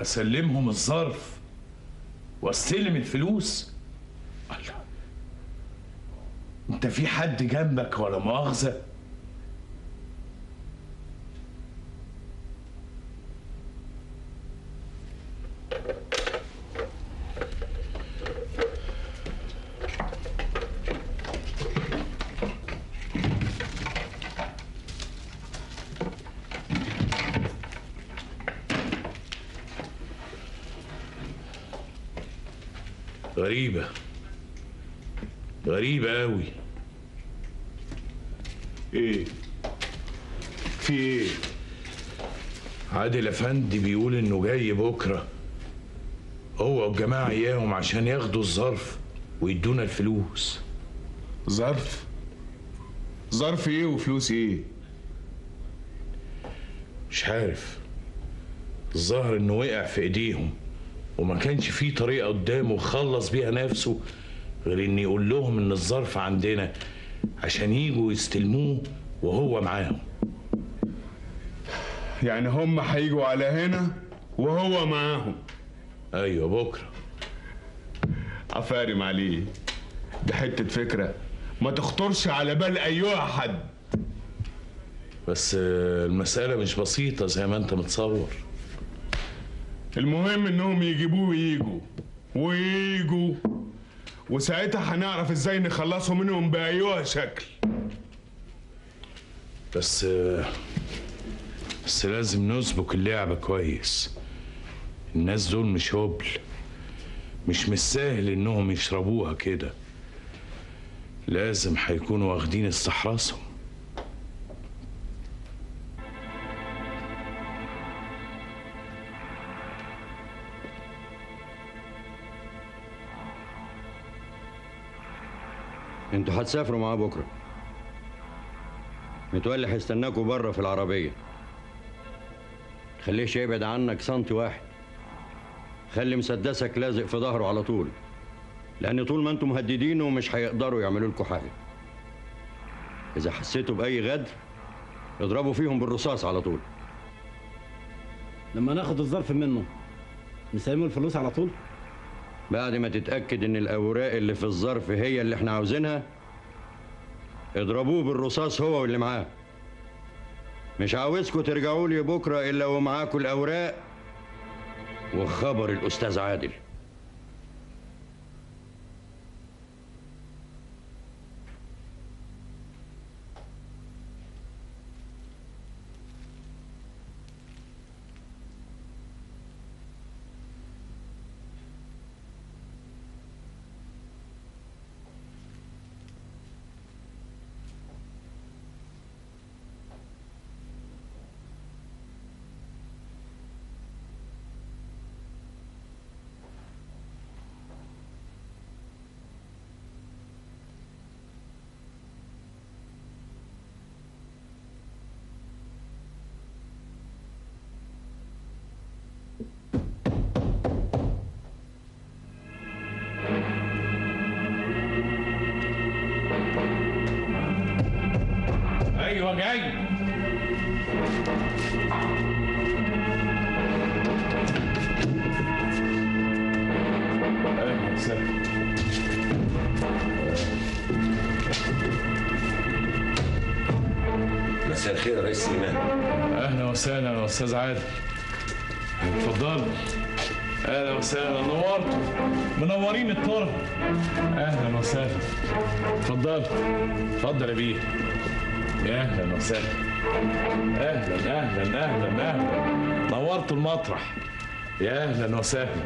اسلمهم الظرف واستلم الفلوس؟ الله، انت في حد جنبك ولا مؤاخذة؟ غريبة غريبة أوي. إيه؟ في إيه؟ عادل أفندي بيقول إنه جاي بكرة هو والجماعة إياهم عشان ياخدوا الظرف ويدونا الفلوس. ظرف؟ ظرف إيه وفلوس إيه؟ مش عارف، الظاهر إنه وقع في إيديهم وما كانش فيه طريقة قدامه خلص بيها نفسه غير إن يقول لهم إن الظرف عندنا عشان يجوا يستلموه وهو معاهم. يعني هم هيجوا على هنا وهو معاهم؟ أيوة بكرة. عفارم عليه، دي حتة فكرة ما تخطرش على بال أي حد. بس المسألة مش بسيطة زي ما أنت متصور. المهم إنهم يجيبوه ويجوا وساعتها هنعرف إزاي نخلصوا منهم بأي شكل. بس لازم نسبك اللعبة كويس. الناس دول مش هبل، مش بالسهل إنهم يشربوها كده. لازم هيكونوا واخدين استحراثهم. انتوا هتسافروا معاه بكره. متولي هيستناكوا بره في العربيه. خليهش يبعد عنك سنتي واحد. خلي مسدسك لازق في ظهره على طول، لان طول ما انتم مهددينه مش هيقدروا يعملوا لكم حاجه. اذا حسيتوا باي غدر اضربوا فيهم بالرصاص على طول. لما ناخد الظرف منه نسلمه الفلوس على طول؟ بعد ما تتأكد إن الأوراق اللي في الظرف هي اللي إحنا عاوزينها اضربوه بالرصاص هو واللي معاه. مش عاوزكوا ترجعوا لي بكرة إلا ومعاكوا الأوراق وخبر الأستاذ عادل. ايوه جاي. اهلا وسهلا. مساء الخير يا ريس سليمان. اهلا وسهلا يا استاذ عادل. اتفضلوا. اهلا وسهلا، نورتوا، منورين الطرف. اهلا وسهلا. اتفضل اتفضل يا بيه. يا اهلا وسهلا. اهلا اهلا اهلا اهلا، نورتوا المطرح. يا اهلا وسهلا.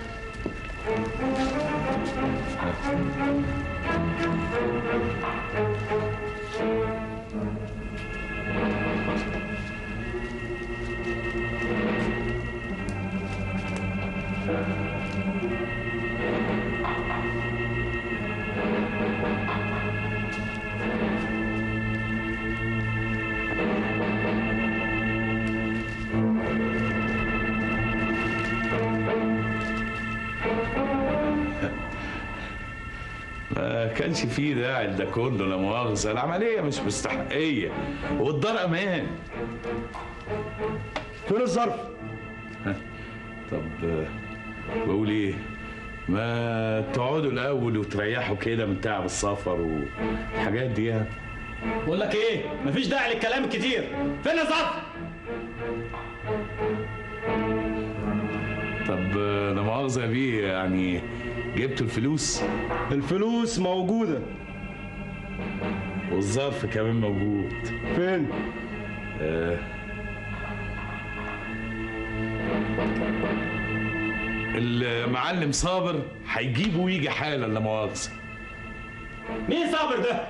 ما كانش فيه داعي لده كله، لا مؤاخذة، العملية مش مستحقية والدار أمان. فين الظرف؟ طب بقول ايه، ما تقعدوا الاول وتريحوا كده من تعب السفر والحاجات دي يعني. بقول لك ايه، مفيش داعي للكلام الكتير. فين الظرف؟ طب لا مؤاخذة يا بيه، يعني جبتوا الفلوس؟ الفلوس موجودة. والظرف كمان موجود. فين؟ المعلم صابر هيجيبه ويجي حالا لا مؤاخذة. مين صابر ده؟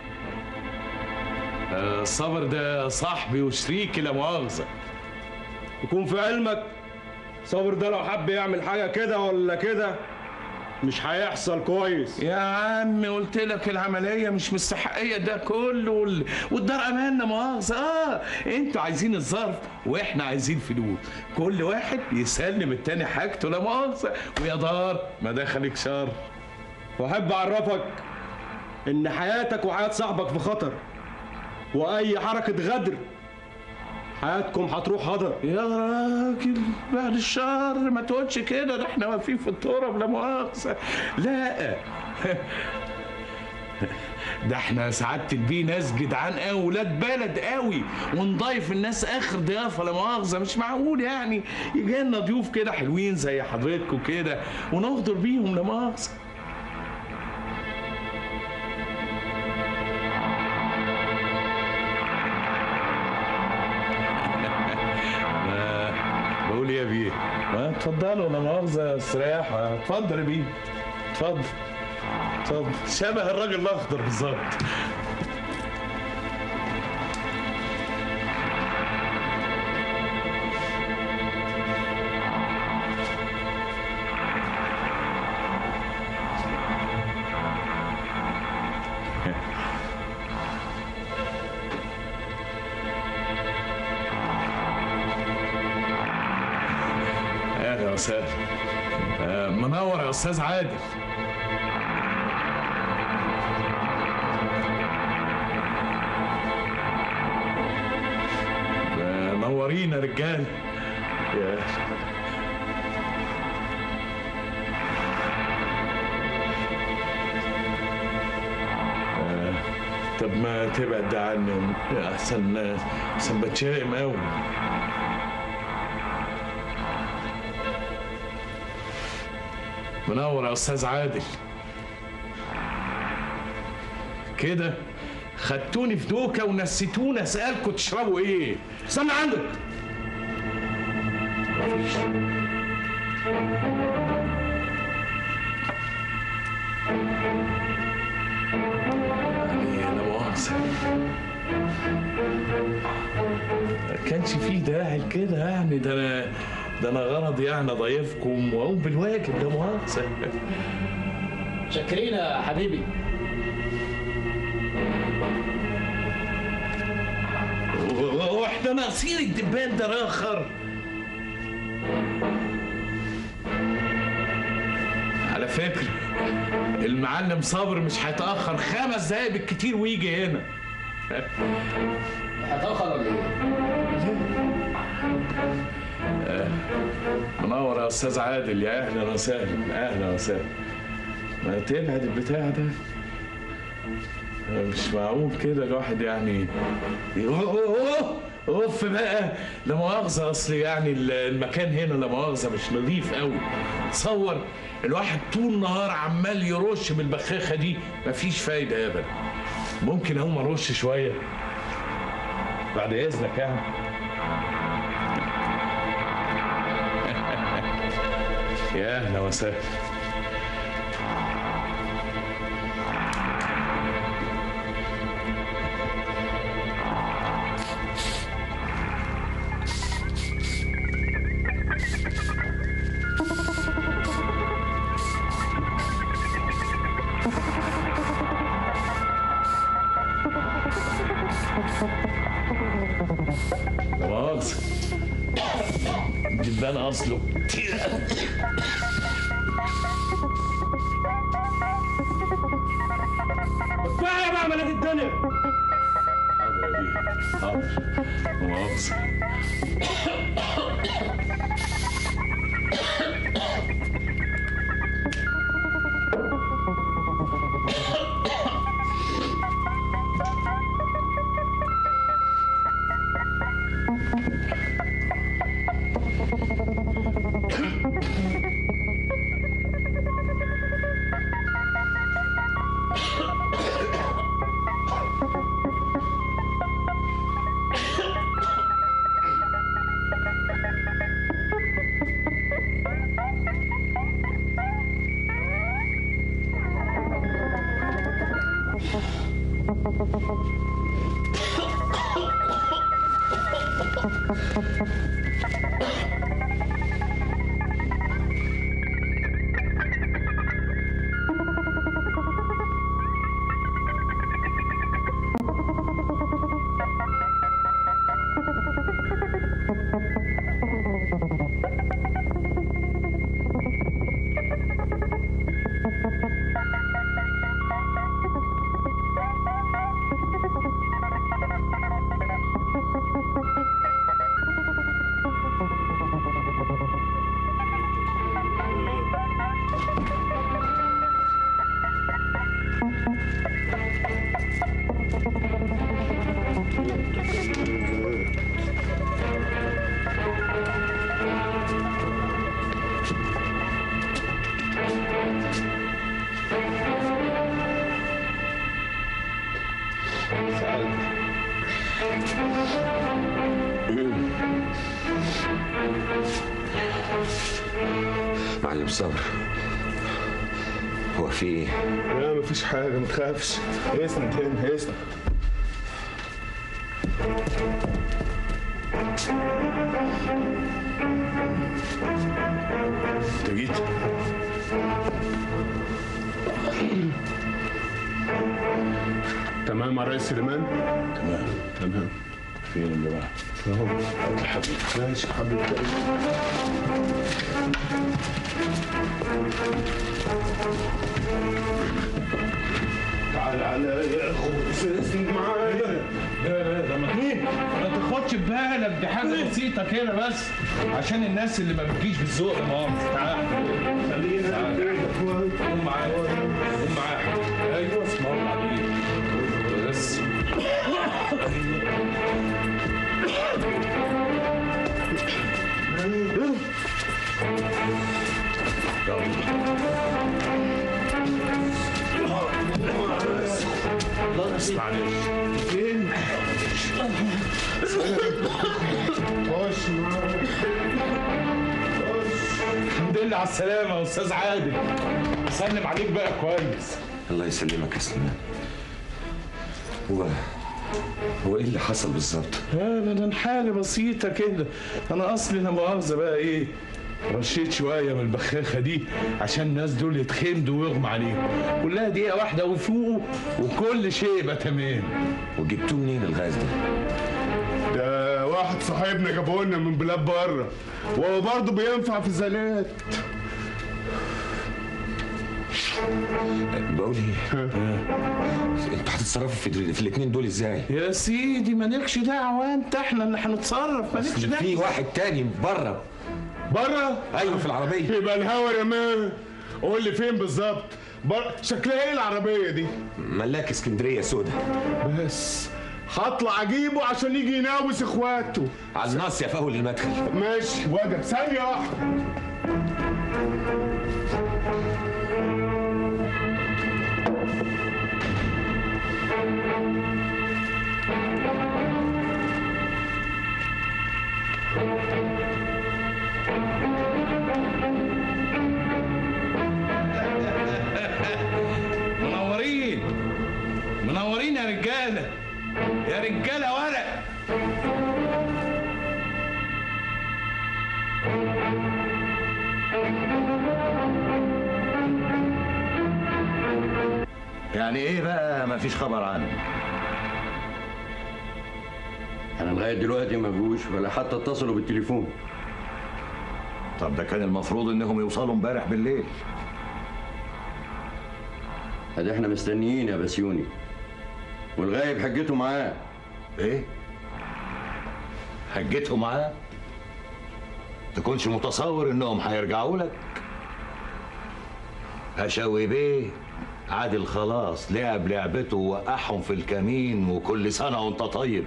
صابر ده صاحبي وشريكي لا مؤاخذة. يكون في علمك صابر ده لو حب يعمل حاجة كده ولا كده مش هيحصل كويس. يا عم قلت لك العملية مش مستحقية ده كله والدار امان لا مؤاخذة. انتوا عايزين الظرف واحنا عايزين فلوس، كل واحد يسلم التاني حاجته لا مؤاخذة، ويا دار ما دخلك شر. واحب اعرفك ان حياتك وحياة صاحبك في خطر، واي حركة غدر حياتكم هتروح هدر. يا راجل بعد الشر ما تقولش كده، ده احنا واقفين في التراب لا مؤاخذة. لا ده احنا سعادة البيه ناس جدعان قوي، ولاد بلد قوي، ونضيف الناس اخر ضيافة لا مؤاخذة. مش معقول يعني يجي لنا ضيوف كده حلوين زي حضرتكم كده ونغدر بيهم لا مؤاخذة. بقول يا بيه، ما اتفضلوا لا مؤاخذة استريحوا. اتفضل يا بيه، اتفضل اتفضل. شبه الراجل الاخضر بالظبط. اهلا وسهلا. منور يا استاذ عادل. منورين يا رجال. طب ما تبعد ده عني احسن بتشائم قوي. منور يا استاذ عادل. كده خدتوني في دوكه ونسيتوني اسالكم تشربوا ايه. استنى عندك. يعني لا مؤاخذة كانش فيه داعي لكده يعني. ده انا غرضي يعني ضيفكم واقوم بالواجب لا مؤاخذة. شاكرين يا حبيبي. واحنا ناقصين الدبان ده راخر. على فكرة المعلم صابر مش هيتأخر 5 دقايق بالكتير ويجي هنا. هتأخر ولا ايه؟ منور يا استاذ عادل. يا اهلا وسهلا اهلا وسهلا. ما تبعد البتاع ده، مش معقول كده الواحد يعني. اوف بقى لا مؤاخذة، اصل يعني المكان هنا لا مؤاخذة مش نظيف قوي. تصور الواحد طول النهار عمال يرش بالبخاخة دي، مفيش فايدة ابدا. ممكن اقوم ارش شوية بعد اذنك يعني. يا اهلا وسهلا. دبان اصله كتير. كفايه بقى ملاك الدنيا. حاضر يا بيه حاضر. مؤاخذة. معلم صبر، هو في ايه؟ لا مفيش حاجة، ما تخافش. اسند هنا، اسند. انت جيت؟ تمام يا ريس سليمان؟ تمام. فين اللي بقى؟ اهو يا حبيبي. ماشي يا حبيبي. تعال عليا يا اخوي، اسند معايا. لا ده مجنون، ما تاخدش ببالك، دي حاجه بسيطه كده بس عشان الناس اللي ما بتجيش بالذوق يا ماما. تعال خلينا قوم معايا، قوم معايا. ايوه اسم الله عليك بس. معلش. فين؟ خش معايا. الحمد لله على السلامة يا أستاذ عادل. سلم عليك بقى كويس. الله يسلمك يا سليمان. هو ايه اللي حصل بالظبط؟ ابدا حاجة بسيطة كده. أنا أصلي لا مؤاخذة بقى إيه، رشيت شوية من البخاخة دي عشان الناس دول يتخمدوا ويغمى عليهم. كلها دقيقة واحدة ويفوقوا وكل شيء يبقى تمام. وجبتوه منين الغاز ده؟ ده واحد صاحبنا جابه لنا من بلاد بره، وهو برضه بينفع في الزلات. بقول ايه؟ انتوا هتتصرفوا في الاثنين دول ازاي؟ يا سيدي مالكش دعوة أنت، إحنا اللي هنتصرف، مالكش دعوة. في واحد تاني بره. بره؟ ايوه في العربيه. يبقى الهوا يا مان. قول لي فين بالظبط؟ شكلها ايه العربيه دي؟ ملاك اسكندريه سودا. بس هطلع اجيبه عشان يجي يناوس اخواته. على الناصيه في اول المدخل. ماشي وجب، ثانيه واحده. منورين يا رجاله، يا رجاله ورق. يعني ايه بقى مفيش خبر عنه؟ انا لغايه دلوقتي ما جوش ولا حتى اتصلوا بالتليفون. طب ده كان المفروض انهم يوصلوا امبارح بالليل. ادي احنا مستنيين يا بسيوني، والغايب حجته معاه. ايه؟ حجته معاه؟ تكونش متصور انهم هيرجعوا لك؟ هشاوي بيه عادل خلاص لعب لعبته ووقعهم في الكمين، وكل سنه وانت طيب.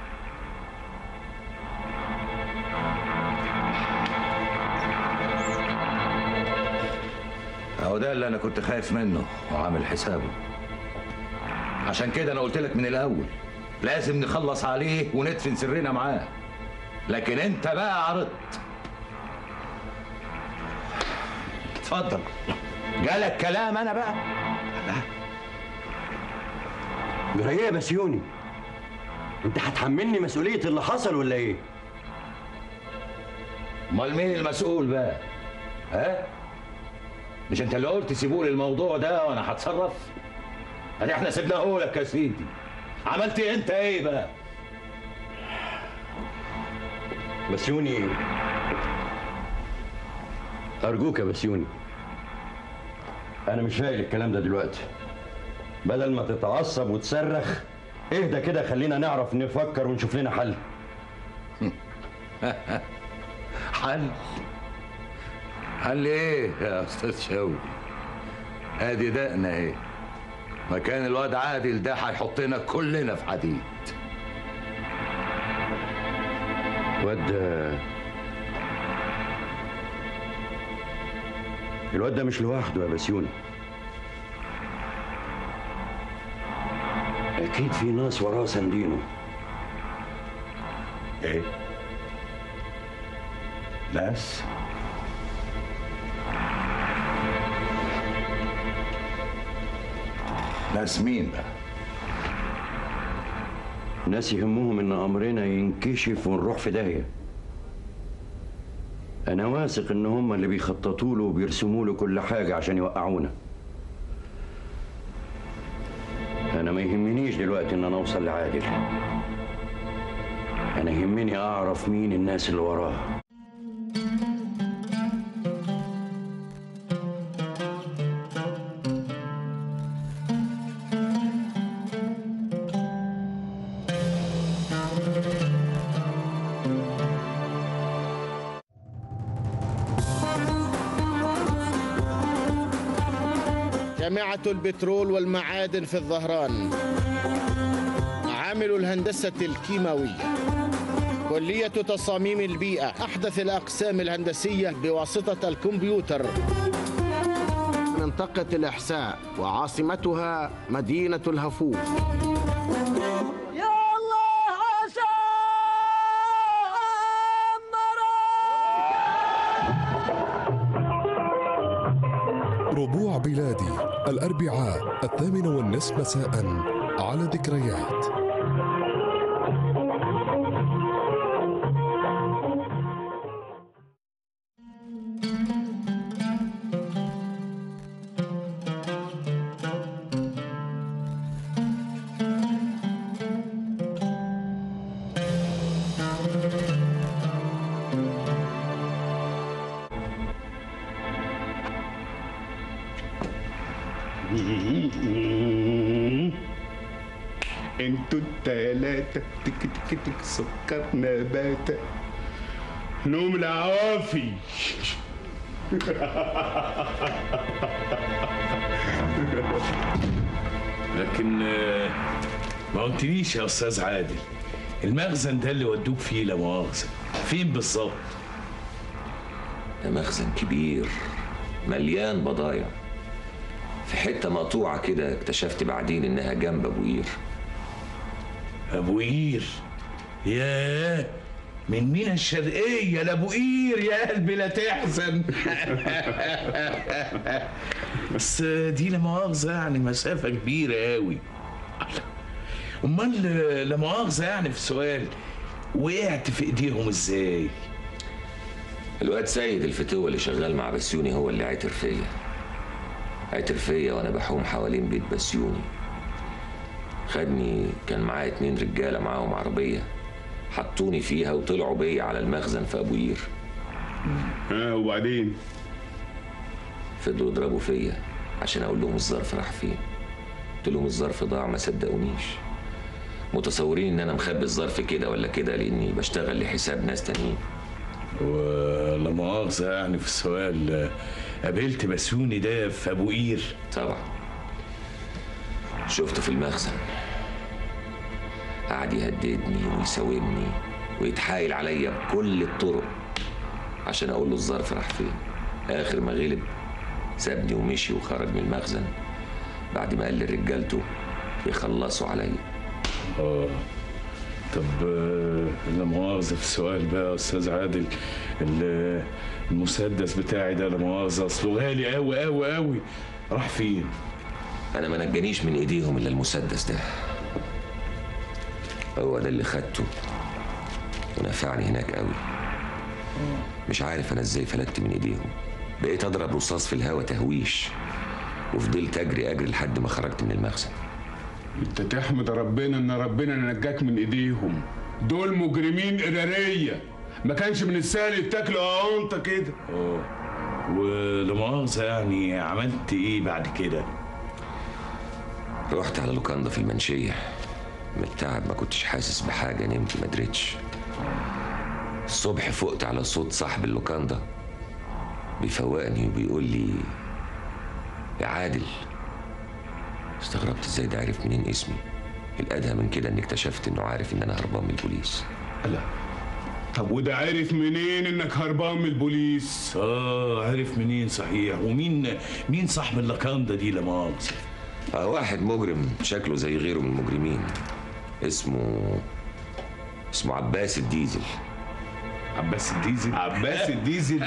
اهو ده اللي انا كنت خايف منه وعامل حسابه. عشان كده انا قلت لك من الاول لازم نخلص عليه وندفن سرنا معاه، لكن انت بقى عرضت. اتفضل، جالك كلام انا بقى؟ لا جرايه يا بسيوني؟ انت هتحملني مسؤوليه اللي حصل ولا ايه؟ امال مين المسؤول بقى؟ ها؟ مش انت اللي قلت سيبوا لي الموضوع ده وانا هتصرف؟ ادي احنا سيبناه لك يا سيدي. عملت انت ايه بقى؟ بسيوني، ارجوك يا بسيوني، انا مش فايق الكلام ده دلوقتي. بدل ما تتعصب وتصرخ اهدى كده، خلينا نعرف نفكر ونشوف لنا حل. حل ايه يا استاذ شوقي؟ ادي دقنا ايه؟ مكان الواد عادل ده هيحطنا كلنا في حديد. الواد ده مش لوحده يا بسيوني، اكيد في ناس وراه ساندينه. ايه؟ ناس؟ ناس مين بقى؟ ناس يهمهم ان امرنا ينكشف ونروح في داهيه. انا واثق ان هم اللي بيخططوا له وبيرسموا له كل حاجه عشان يوقعونا. انا ما يهمنيش دلوقتي ان انا اوصل لعادل، انا يهمني اعرف مين الناس اللي وراه. جامعة البترول والمعادن في الظهران، عامل الهندسة الكيماوية، كلية تصاميم البيئة، أحدث الأقسام الهندسية بواسطة الكمبيوتر، منطقة الإحساء وعاصمتها مدينة الهفوف. ربوع بلادي الأربعاء 8:30 مساء على ذكريات. انتوا التلاتة تك تك تك سكر نباتة نوم العوافي. لكن ما قلتليش يا استاذ عادل، المخزن ده اللي ودوك فيه لا مؤاخذة فين بالظبط؟ ده مخزن كبير مليان بضايع في حتة مقطوعة كده، اكتشفت بعدين انها جنب ابو قير. ابو قير؟ ياه، من مينا الشرقية لابو قير، يا قلبي لا تحزن. بس دي لا مؤاخذة يعني مسافة كبيرة قوي. امال لا مؤاخذة يعني في سؤال، وقعت في ايديهم ازاي؟ الواد سيد الفتوة اللي شغال مع بسيوني هو اللي عتر فيا وانا بحوم حوالين بيت بسيوني. خدني، كان معايا 2 رجاله معاهم عربيه، حطوني فيها وطلعوا بيا على المخزن في ابو قير. وبعدين فضلوا يضربوا فيا عشان اقول لهم الظرف راح فين. قلت لهم الظرف ضاع، ما صدقونيش، متصورين ان انا مخبي الظرف كده ولا كده لاني بشتغل لحساب ناس تانيين. ولا مؤاخذة يعني في السؤال، قابلت بسيوني ده في ابو قير؟ طبعا شفته في المخزن، قعد يهددني ويساومني ويتحايل عليا بكل الطرق عشان اقول له الظرف راح فين. اخر ما غلب سابني ومشي وخرج من المخزن بعد ما قال لرجالته يخلصوا عليا. طب لا مؤاخذة في السؤال بقى يا استاذ عادل، المسدس بتاعي ده لا مؤاخذة اصله غالي قوي قوي قوي، راح فين؟ انا ما نجانيش من ايديهم الا المسدس ده، هو ده اللي خدته ونفعني هناك قوي. مش عارف انا ازاي فلتت من ايديهم. بقيت اضرب رصاص في الهوا تهويش، وفضلت اجري لحد ما خرجت من المخزن. انت تحمد ربنا ان ربنا نجاك من ايديهم. دول مجرمين قراريه، ما كانش من السهل يتاكلوا انت كده. ولا مؤاخذة يعني عملت ايه بعد كده؟ رحت على لوكاندا في المنشيه. من التعب ما كنتش حاسس بحاجه، نمت ما دريتش. الصبح فقت على صوت صاحب اللوكاندا بيفوقني وبيقول لي يا عادل. استغربت ازاي ده عرف منين اسمي. الادهى من كده اني اكتشفت انه عارف ان انا هربان من البوليس. لا طب وده عرف منين انك هربان من البوليس؟ عرف منين صحيح؟ ومين صاحب اللوكاندا دي لا مؤاخذة؟ واحد مجرم شكله زي غيره من المجرمين، اسمه عباس الديزل. عباس الديزل؟ عباس الديزل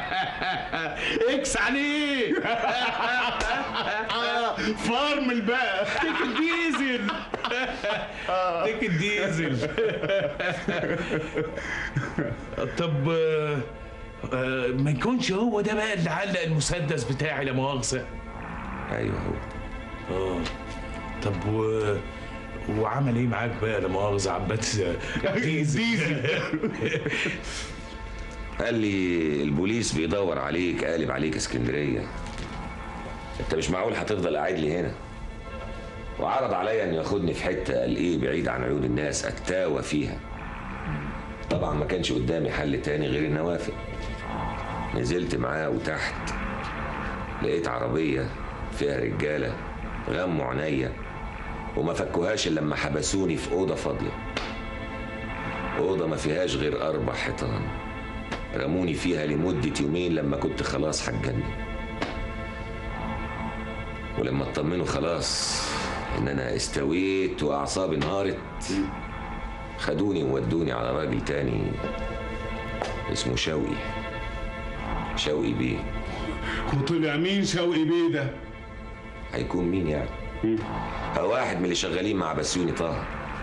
اكس عليه. فارمل بقى. تيك الديزل. تيك الديزل. طب ما يكونش هو ده بقى اللي علق المسدس بتاعي لا مؤاخذة؟ ايوه هو. طب وعمل ايه معاك بقى لا مؤاخذة عباس ديزل؟ قال لي البوليس بيدور عليك، قالب عليك اسكندريه. انت مش معقول هتفضل قاعد لي هنا. وعرض عليا انه ياخدني في حته قال ايه بعيد عن عيون الناس اتاوى فيها. طبعا ما كانش قدامي حل تاني غير اني اوافق. نزلت معاه وتحت لقيت عربيه فيها رجاله غموا عينيا وما فكوهاش الا لما حبسوني في اوضه فاضيه. اوضه ما فيهاش غير 4 حيطان. رموني فيها لمده يومين لما كنت خلاص هتجنن. ولما اطمنوا خلاص ان انا استويت واعصابي انهارت خدوني وودوني على راجل تاني اسمه شوقي بيه. وطلع مين شوقي بيه ده؟ هيكون مين يعني؟ واحد من اللي شغالين مع بسيوني طه.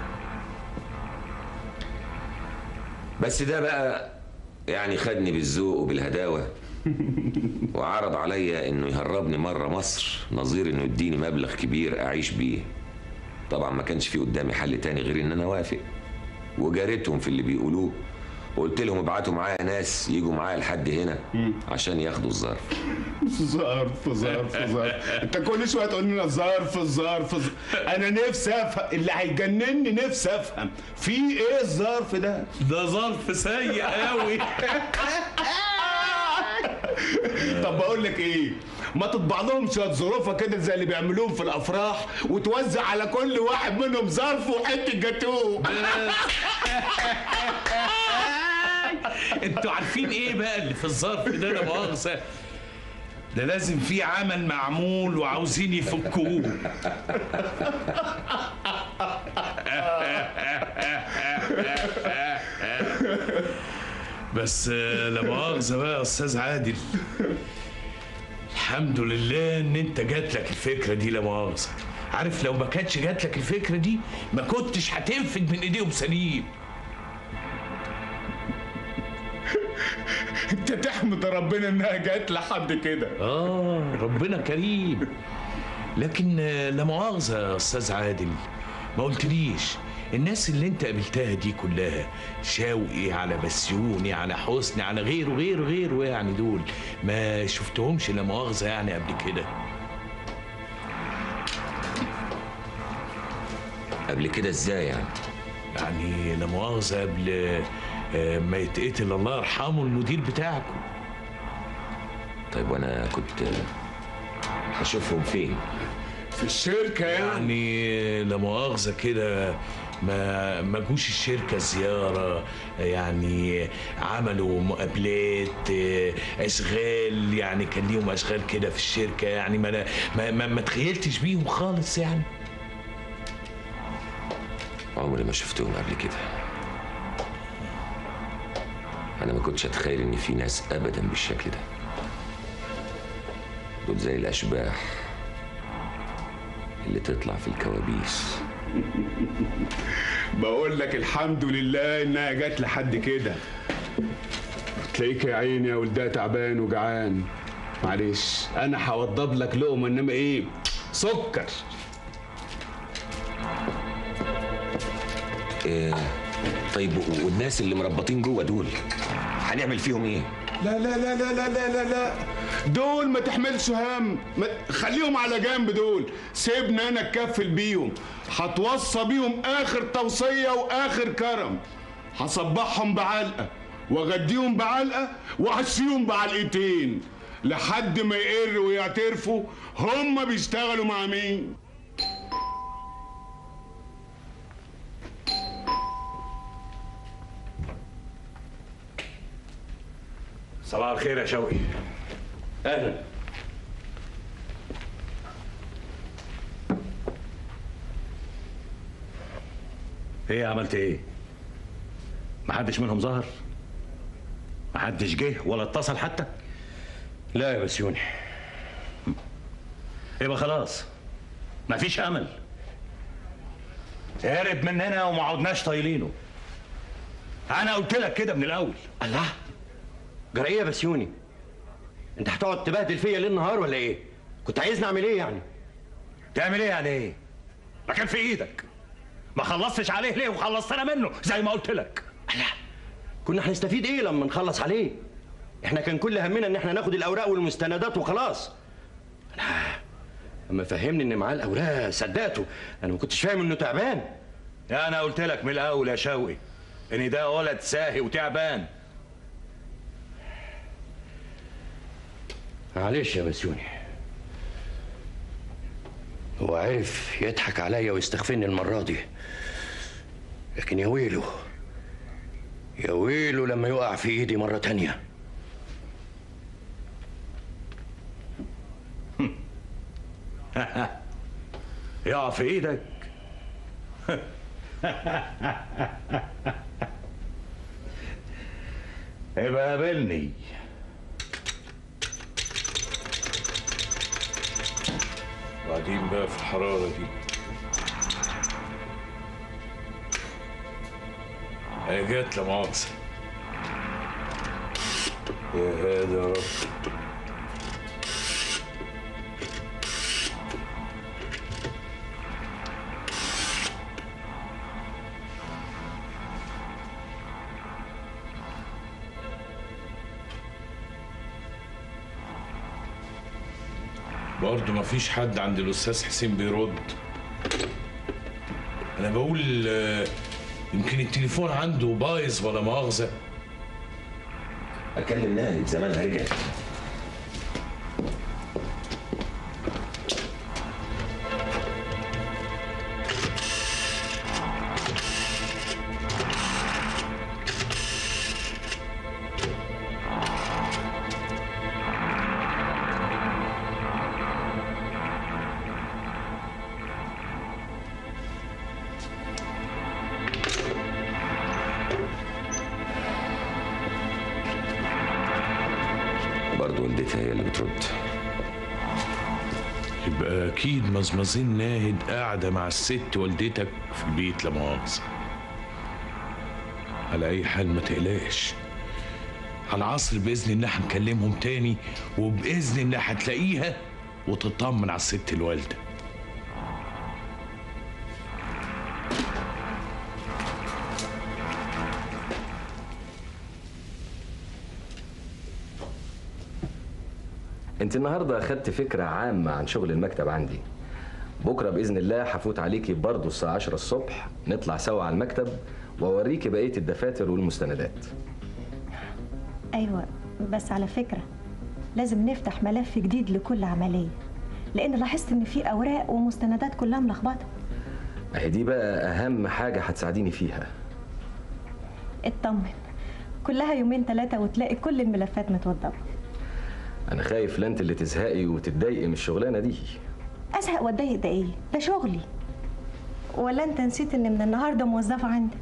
بس ده بقى يعني خدني بالذوق وبالهداوه وعرض عليا انه يهربني مره مصر نظير انه يديني مبلغ كبير اعيش بيه. طبعا ما كانش في قدامي حل تاني غير ان انا اوافق. وجاريتهم في اللي بيقولوه وقلت لهم ابعتوا معايا ناس يجوا معايا لحد هنا عشان ياخدوا الظرف. ظرف انت كل شويه تقول لنا ظرف. انا نفسي افهم اللي هيجنني. نفسي افهم في ايه الظرف ده؟ ده ظرف سيء قوي. طب بقول لك ايه، ما تطبع لهم شويه ظروفه كده زي اللي بيعملوهم في الافراح وتوزع على كل واحد منهم ظرف وحته جاتوه. انتوا عارفين ايه بقى اللي في الظرف ده لا مؤاخذة؟ ده لازم في عمل معمول وعاوزين يفكوه. بس لا مؤاخذة بقى يا استاذ عادل، الحمد لله ان انت جاتلك الفكرة دي لا مؤاخذة. عارف لو ما كانتش جاتلك الفكرة دي ما كنتش هتنفد من ايديهم سليم. انت تحمد ربنا انها جات لحد كده. ربنا كريم. لكن لا مؤاخذة يا استاذ عادل، ما قلتليش الناس اللي انت قابلتها دي كلها، شوقي على بسيوني على حسني على غيره يعني، دول ما شفتهمش لا مؤاخذة يعني قبل كده؟ قبل كده ازاي يعني؟ يعني لا مؤاخذة قبل ما يتقتل الله يرحمه المدير بتاعكم. طيب وانا كنت هشوفهم فين؟ في الشركة يعني لا مؤاخذة كده ما جوش الشركة زيارة يعني، عملوا مقابلات أشغال يعني، كان ليهم أشغال كده في الشركة يعني، ما تخيلتش بيهم خالص يعني. عمري ما شفتهم قبل كده. أنا ما كنتش أتخيل إن في ناس أبدا بالشكل ده. دول زي الأشباح اللي تطلع في الكوابيس. بقول لك الحمد لله انها جت لحد كده. تلاقيك يا عيني يا ولدها تعبان وجعان. معلش انا هوضب لك لقمه، انما ايه سكر. طيب والناس اللي مربطين جوه دول هنعمل فيهم ايه؟ لا لا لا لا لا لا لا لا، دول ما تحملش هم، خليهم على جنب. دول سيبنا انا اتكفل بيهم. هتوصى بيهم اخر توصيه واخر كرم. هصبحهم بعلقه واغديهم بعلقه وعشيهم بعلقتين لحد ما يقروا ويعترفوا هم بيشتغلوا مع مين. صباح الخير يا شوقي. اهلا. ايه عملت ايه؟ محدش منهم ظهر؟ محدش جه ولا اتصل حتى؟ لا يا بسيوني. يبقى خلاص مفيش امل. هرب مننا وما عدناش طايلينه. انا قلت لك كده من الاول. الله، جرى ايه يا بسيوني؟ انت هتقعد تبهدل فيا ليل نهار ولا ايه؟ كنت عايزني اعمل ايه يعني؟ تعمل ايه يعني ايه؟ ما كان في ايدك. ما خلصتش عليه ليه وخلصتنا منه زي ما قلت لك؟ الله، كنا هنستفيد ايه لما نخلص عليه؟ احنا كان كل همنا ان احنا ناخد الاوراق والمستندات وخلاص. اما فهمني ان معاه الاوراق صدقته. انا ما كنتش فاهم انه تعبان. انا قلت لك من الاول يا شوقي ان ده ولد ساهي وتعبان. معلش يا بسيوني، هو عرف يضحك عليا ويستخفني المرة دي، لكن يا ويله يا ويله لما يقع في ايدي مرة تانية. يقع في ايدك؟ يبقى قابلني. بعدين بقى في الحرارة دي هي جات لا مؤاخذة. يا هادي يا رب. برضه مفيش حد عند الأستاذ حسين بيرد. أنا بقول يمكن التليفون عنده بايظ ولا مؤاخذة. أكلم ناهد زمانها رجعت. برضه والدتها هي اللي بترد. يبقى أكيد مزمزين ناهد قاعدة مع الست والدتك في البيت لا مؤاخذة. على أي حال ما تقلقش، على العصر بإذن الله هنكلمهم تاني، وبإذن الله هتلاقيها وتطمن على الست الوالدة. انت النهارده اخدت فكره عامه عن شغل المكتب عندي. بكره باذن الله هفوت عليكي برضه الساعه 10 الصبح، نطلع سوا على المكتب واوريكي بقيه الدفاتر والمستندات. ايوه، بس على فكره لازم نفتح ملف جديد لكل عمليه، لان لاحظت ان في اوراق ومستندات كلها ملخبطه. اهي دي بقى اهم حاجه هتساعديني فيها. اطمن، كلها يومين 3 وتلاقي كل الملفات متوضبه. انا خايف لا انت اللي تزهقي وتتضايقي من الشغلانه دي. ازهق واتضايق ده ايه؟ ده شغلي. ولا انت نسيت ان من النهارده موظفه عندك؟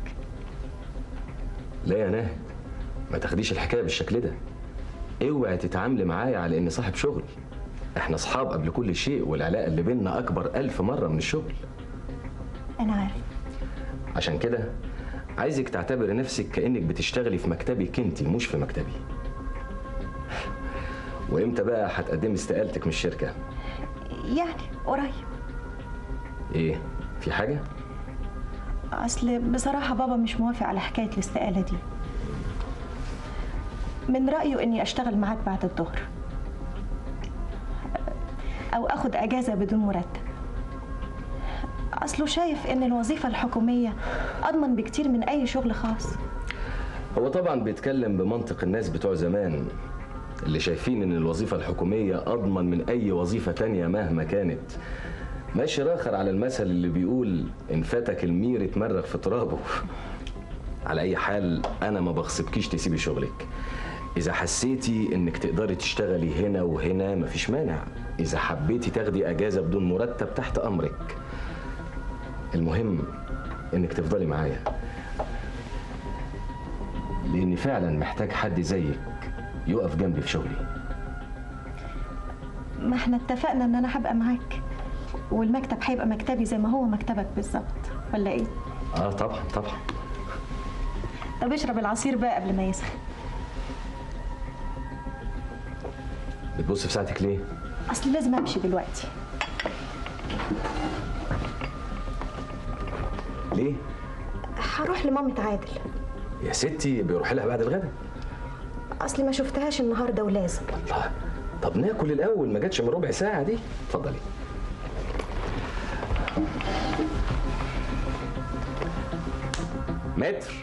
لا يا ناهد، ما تاخديش الحكايه بالشكل ده. اوعي تتعاملي معايا على اني صاحب شغل. احنا اصحاب قبل كل شيء، والعلاقه اللي بيننا اكبر 1000 مره من الشغل. انا عارف. عشان كده عايزك تعتبري نفسك كانك بتشتغلي في مكتبك انت مش في مكتبي. وامتى بقى هتقدمي استقالتك من الشركه؟ يعني قريب. ايه، في حاجه؟ اصل بصراحه بابا مش موافق على حكايه الاستقاله دي. من رايه اني اشتغل معاك بعد الظهر او اخد اجازه بدون مرتب. اصله شايف ان الوظيفه الحكوميه اضمن بكتير من اي شغل خاص. هو طبعا بيتكلم بمنطق الناس بتوع زمان اللي شايفين ان الوظيفه الحكوميه اضمن من اي وظيفه تانية مهما كانت. ماشي راخر على المثل اللي بيقول ان فاتك المير اتمرغ في ترابه. على اي حال انا ما بغصبكيش تسيبي شغلك. اذا حسيتي انك تقدري تشتغلي هنا وهنا مفيش مانع. اذا حبيتي تاخدي اجازه بدون مرتب تحت امرك. المهم انك تفضلي معايا، لاني فعلا محتاج حد زيك يقف جنبي في شغلي. ما احنا اتفقنا ان انا هبقى معاك، والمكتب هيبقى مكتبي زي ما هو مكتبك بالظبط، ولا ايه؟ طبعا طبعا. طب اشرب العصير بقى قبل ما يسخن. بتبص في ساعتك ليه؟ اصل لازم امشي دلوقتي. ليه؟ هروح لمامة عادل. يا ستي بيروح لها بعد الغدا. اصلي ما شفتهاش النهارده ولازم. الله، طب ناكل الاول، ما جاتش من ربع ساعه دي. اتفضلي. متر.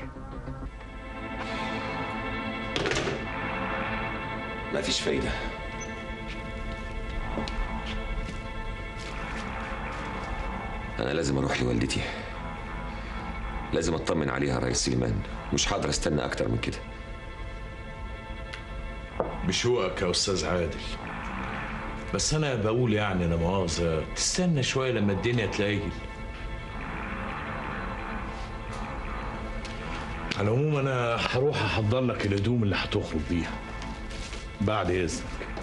مفيش فايده. انا لازم اروح لوالدتي، لازم اطمن عليها يا ريس سليمان. مش هقدر استنى اكتر من كده. بشوقك يا استاذ عادل، بس انا بقول يعني لا مؤاخذه تستنى شويه لما الدنيا تليل. على العموم انا هروح احضر لك الهدوم اللي هتخرج بيها بعد اذنك.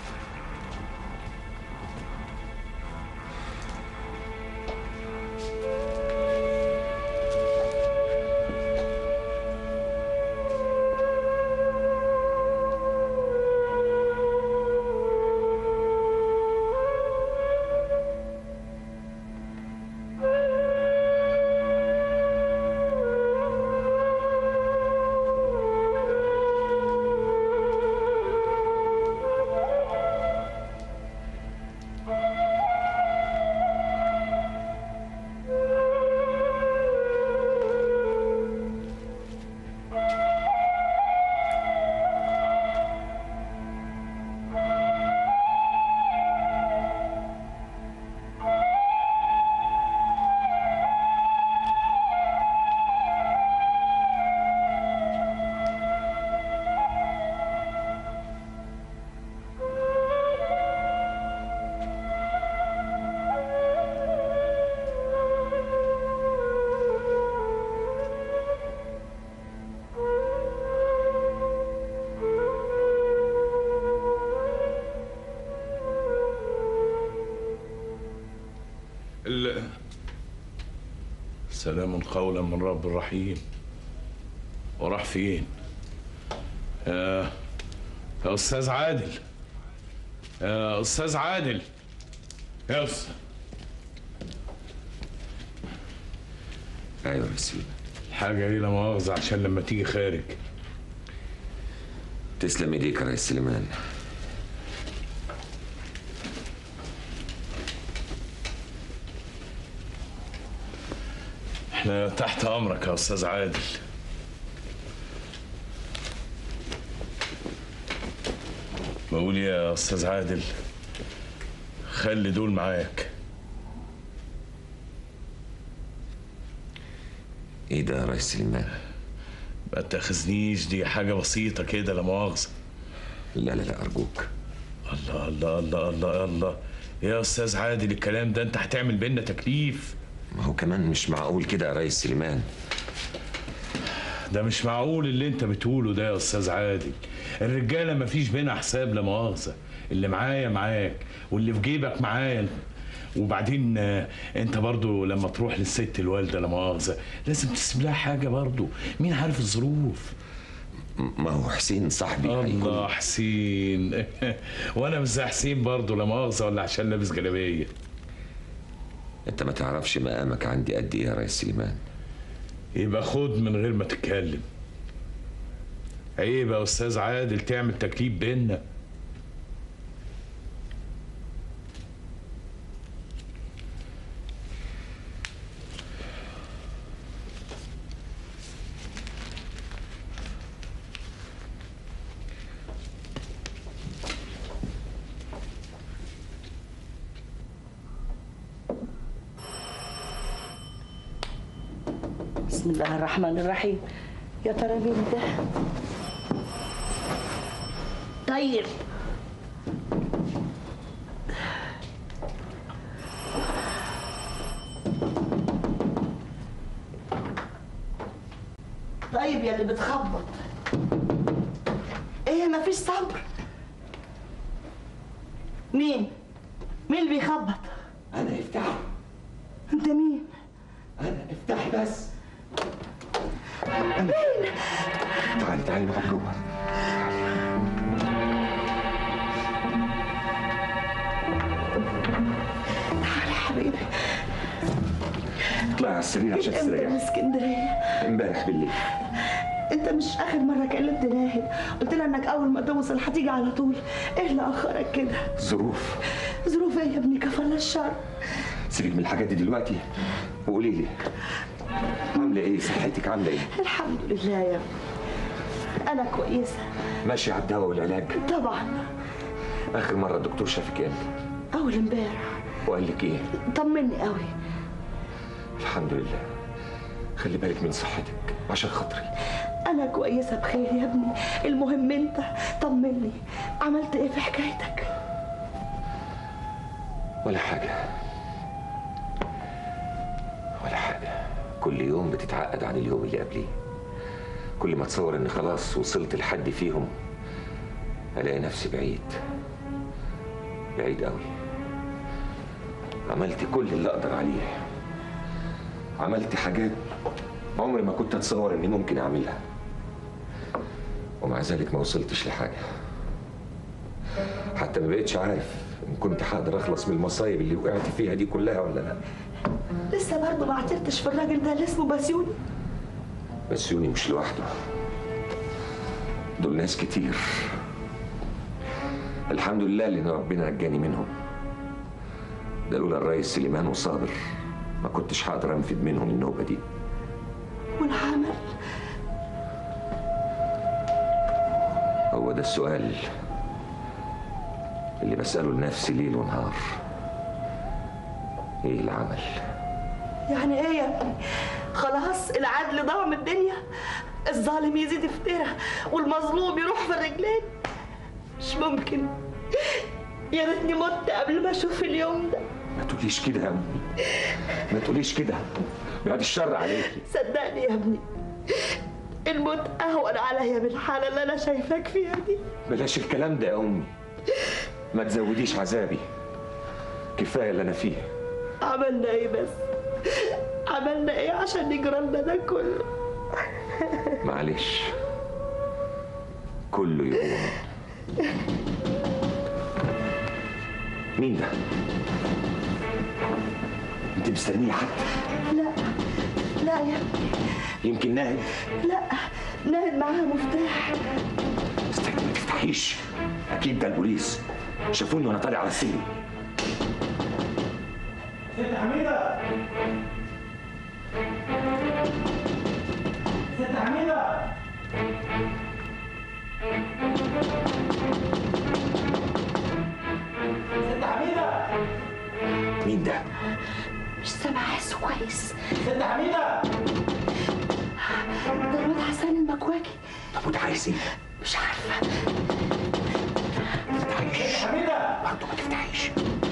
سلام قولا من رب رحيم. وراح فين؟ يا استاذ عادل، يا استاذ عادل، يا استاذ. ايوه يا سيدي. الحاجه دي لا مؤاخذه عشان لما تيجي خارج. تسلم ايديك يا ريس سليمان. احنا تحت امرك يا استاذ عادل. بقول يا استاذ عادل خلي دول معاك. ايه ده يا ريس سليمان؟ ما تاخذنيش، دي حاجه بسيطه كده لا مؤاخذه. لا لا لا ارجوك. الله الله الله الله الله يا استاذ عادل، الكلام ده انت هتعمل بينا تكليف. ما هو كمان مش معقول كده يا ريس سليمان. ده مش معقول اللي انت بتقوله ده يا استاذ عادل. الرجاله مفيش بينها حساب لا مؤاخذه. اللي معايا معاك واللي في جيبك معايا. وبعدين انت برضو لما تروح للست الوالده لا مؤاخذه لازم تسيب لها حاجه برضو، مين عارف الظروف. ما هو حسين صاحبي الله حسين وانا مش زي حسين برضو لا مؤاخذه ولا عشان لابس جلابيه. انت ما تعرفش مقامك عندي قد ايه يا ريس سليمان. يبقى خد من غير ما تتكلم. عيب يا استاذ عادل تعمل تكليف بينا. بسم الله الرحمن الرحيم. يا ترى مين ده؟ طيب طيب يا اللي بتخبط، ايه مفيش صبر؟ مين اللي بيخبط؟ انا افتحي. انت مين؟ انا افتحي بس. مين؟ تعالي نقعد جوه. تعالى يا حبيبي. اطلعي على السرير عشان تستريحي. انت من اسكندريه؟ امبارح بالليل. انت مش اخر مره كلمت ناهد قلت لها انك اول ما توصل هتيجي على طول، ايه اللي اخرك كده؟ ظروف. ظروف ايه يا ابني؟ كفاله الشر. سيبك من الحاجات دي دلوقتي وقولي لي عامله ايه؟ صحتك عامله ايه؟ الحمد لله يا ابني انا كويسه. ماشي على الدواء والعلاج؟ طبعا. اخر مره الدكتور شافك امتى؟ اول امبارح. وقال لك ايه؟ طمني قوي. الحمد لله. خلي بالك من صحتك عشان خاطري. انا كويسه بخير يا ابني، المهم انت طمني، عملت ايه في حكايتك؟ ولا حاجه ولا حاجه. كل يوم بتتعقد عن اليوم اللي قبليه. كل ما اتصور اني خلاص وصلت لحد فيهم الاقي نفسي بعيد قوي. عملت كل اللي اقدر عليه، عملت حاجات عمري ما كنت اتصور اني ممكن اعملها، ومع ذلك ما وصلتش لحاجه. حتى ما بقتش عارف ان كنت هقدر اخلص من المصايب اللي وقعت فيها دي كلها ولا لا. لسه برضه ما اعترفتش في الراجل ده اللي اسمه بسيوني؟ بسيوني مش لوحده، دول ناس كتير. الحمد لله اللي ربنا نجاني منهم. ده لولا الريس سليمان وصابر ما كنتش هقدر انفذ منهم النوبه دي. والعمل؟ هو ده السؤال اللي بسأله لنفسي ليل ونهار. ايه العمل؟ يعني ايه يا ابني؟ خلاص العدل ضاع من الدنيا، الظالم يزيد يفترى والمظلوم يروح في الرجلين. مش ممكن. يا ريتني مت قبل ما اشوف اليوم ده. ما تقوليش كده يا ابني، ما تقوليش كده، بعد الشر عليكي. صدقني يا ابني الموت اهون عليا من الحاله اللي انا شايفاك فيها دي. بلاش الكلام ده يا امي، ما تزوديش عذابي، كفايه اللي انا فيه. عملنا ايه بس؟ عملنا ايه عشان يجرى لنا ده كله؟ معلش كله يهون. مين ده؟ انت مستنيه حد؟ لا يا ابني. يمكن ناهد؟ لا ناهد معاها مفتاح. استني ما تفتحيش، اكيد ده البوليس شافوني وانا طالع على السلم. ست حميدة، ست حميدة، ست حميدة. مين ده؟ مش سامع حسه كويس. ست حميدة، ده الواد حسن المكواكي. طب وده عايز ايه؟ مش عارفة. ما تفتحيش. ست حميدة، برضه ما تفتحيش.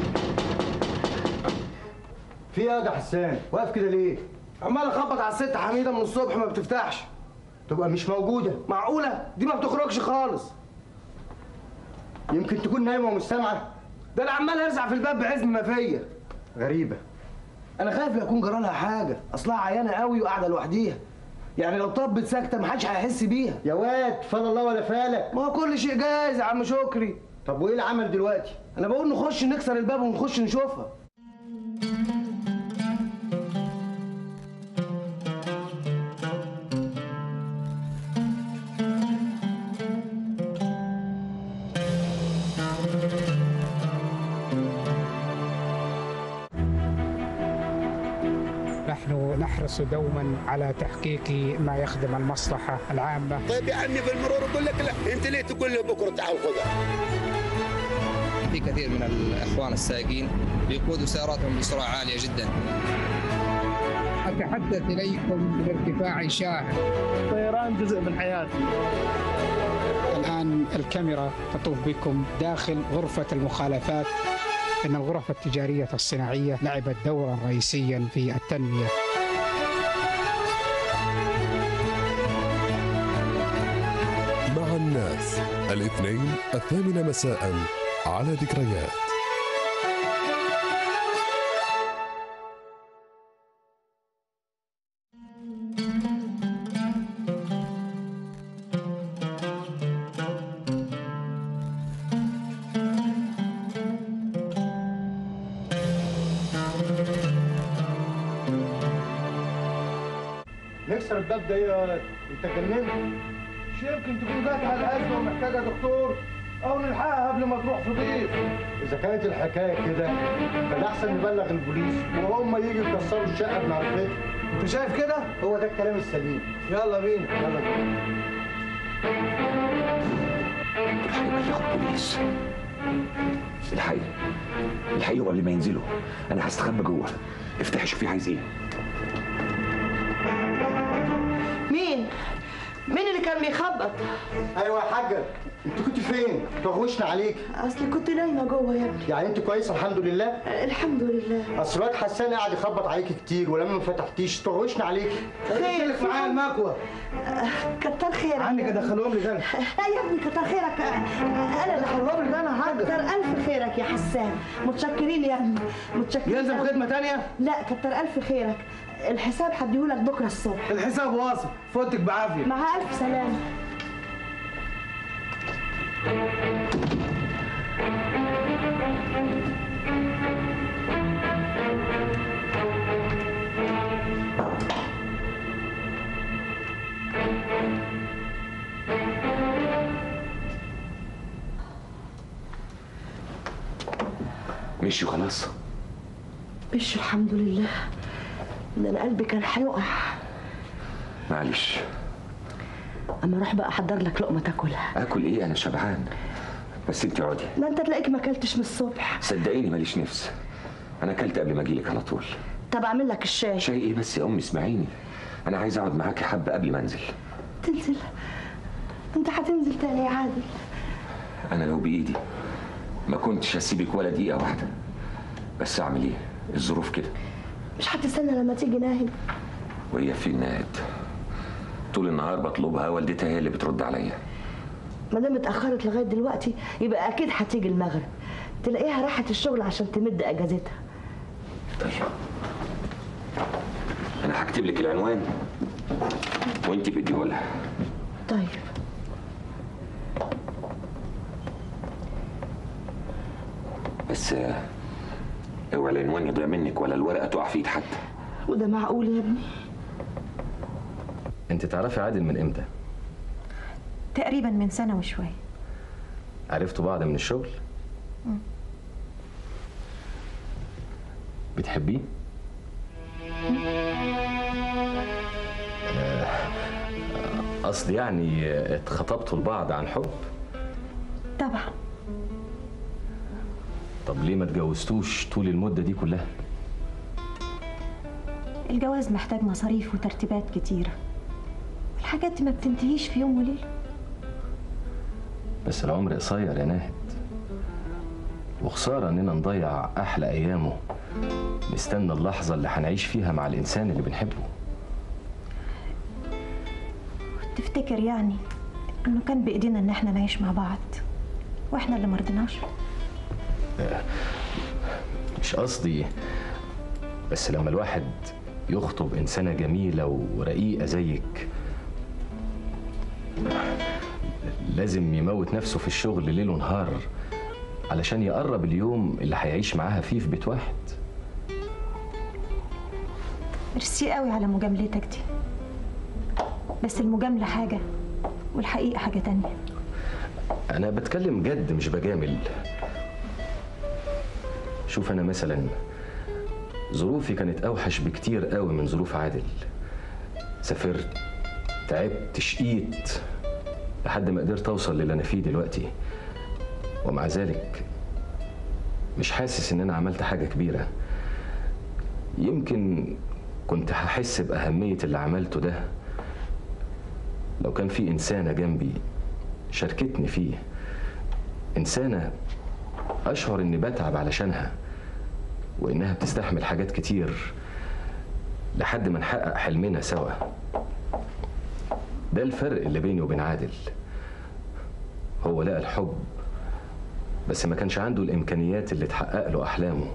في ايه يا حسان؟ واقف كده ليه؟ عمال اخبط على الست حميده من الصبح ما بتفتحش. تبقى مش موجوده، معقوله؟ دي ما بتخرجش خالص. يمكن تكون نايمه ومش سامعه. ده انا عمال ارزع في الباب بعزم ما فيا. غريبه. انا خايف لا يكون جرالها حاجه، اصلها عيانه قوي وقاعده لوحديها. يعني لو طبت ساكته محدش هيحس بيها. يا واد فال الله ولا فالك. ما هو كل شيء جاهز يا عم شكري. طب وايه العمل دلوقتي؟ انا بقول نخش نكسر الباب ونخش نشوفها. نحن نحرص دوما على تحقيق ما يخدم المصلحة العامة. طيب يعني في المرور يقول لك لا، انت ليه تقول له بكره تعال خذها؟ في كثير من الاخوان السائقين بيقودوا سياراتهم بسرعه عاليه جدا. أتحدث إليكم بارتفاع شاهق. الطيران جزء من حياتي. الآن الكاميرا تطوف بكم داخل غرفة المخالفات. إن الغرف التجارية الصناعية لعبت دورا رئيسيا في التنمية. مع الناس الاثنين 8 مساء على ذكريات. نكسر الباب ده يا انت اتجننت؟ مش يمكن تكون جات على الازمه ومحتاجه دكتور او نلحقها قبل ما تروح في ضيف. اذا كانت الحكايه كده كان احسن نبلغ البوليس وهم يجوا يكسروا الشقه بمعرفتهم. انت شايف كده؟ هو ده الكلام السليم. يلا بينا يلا بينا. ياخد بوليس. الحقيقة قبل ما ينزلوا. انا هستخبى جوه. افتحي شوفي عايز ايه. مين اللي كان بيخبط؟ ايوه يا حاجه، انت كنت فين؟ توغوشنا عليك. اصلي كنت نايمه جوه يا ابني. يعني انت كويسه الحمد لله؟ الحمد لله. اصل الواد حسان قاعد يخبط عليك كتير ولما ما فتحتيش توغوشنا عليك. خير معايا المكوه. كتر خيرك. عنك ادخلهم لي ده. لا يا ابني كتر خيرك. انا اللي هخلهم لي انا حاجه. كتر الف خيرك يا حسان. متشكرين يا ابني متشكرين. يلزم خدمه ثانيه؟ لا كتر الف خيرك. الحساب هديهولك بكره الصبح. الحساب واصل، فوتك بعافيه. مع الف سلامه. مشوا خلاص؟ مشوا الحمد لله. ده انا قلبي كان هيقع. معلش. اما اروح بقى احضر لك لقمه تاكلها. اكل ايه؟ انا شبعان. بس انت اقعدي. لا انت تلاقيك ما اكلتش من الصبح. صدقيني ماليش نفس. انا اكلت قبل ما اجيلك على طول. طب اعمل لك الشاي. شاي ايه بس يا امي؟ اسمعيني. انا عايز اقعد معاكي حبه قبل ما انزل. تنزل؟ انت هتنزل تاني يا عادل؟ انا لو بايدي ما كنتش هسيبك ولا دقيقه واحده. بس اعمل ايه؟ الظروف كده. مش هتستنى لما تيجي ناهد؟ وهي فين ناهد؟ طول النهار بطلبها، والدتها هي اللي بترد عليا. ما دام اتاخرت لغايه دلوقتي يبقى اكيد هتيجي المغرب. تلاقيها راحت الشغل عشان تمد اجازتها. طيب انا هكتب لك العنوان وانت بديه لها. طيب. بس اوعى العنوان يضيع منك ولا الورقه تقع في ايد حد. وده معقول يا ابني؟ انت تعرفي عادل من امتى؟ تقريبا من سنة وشوية. عرفتوا بعض من الشغل؟ بتحبيه؟ قصدي يعني اتخطبتوا لبعض عن حب؟ طبعا. طب ليه ما اتجوزتوش طول المدة دي كلها؟ الجواز محتاج مصاريف وترتيبات كتيرة. الحاجات دي ما بتنتهيش في يوم وليلة. بس العمر قصير يا ناهد، وخسارة اننا نضيع احلى ايامه نستنى اللحظة اللي هنعيش فيها مع الانسان اللي بنحبه. تفتكر يعني انه كان بايدينا ان احنا نعيش مع بعض واحنا اللي مرضناش. مش قصدي، بس لما الواحد يخطب إنسانة جميلة ورقيقة زيك لازم يموت نفسه في الشغل ليل ونهار علشان يقرب اليوم اللي هيعيش معاها فيه في بيت واحد. ميرسي قوي على مجاملتك دي، بس المجاملة حاجة والحقيقة حاجة تانية. أنا بتكلم جد مش بجامل. شوف أنا مثلا ظروفي كانت أوحش بكتير قوي من ظروف عادل. سافرت، تعبت، شقيت لحد ما قدرت أوصل للي أنا فيه دلوقتي، ومع ذلك مش حاسس إن أنا عملت حاجة كبيرة. يمكن كنت هحس بأهمية اللي عملته ده لو كان في إنسانة جنبي شاركتني فيه، إنسانة أشعر إني بتعب علشانها وإنها بتستحمل حاجات كتير لحد ما نحقق حلمنا سوا. ده الفرق اللي بيني وبين عادل. هو لقى الحب بس ما كانش عنده الإمكانيات اللي تحقق له أحلامه،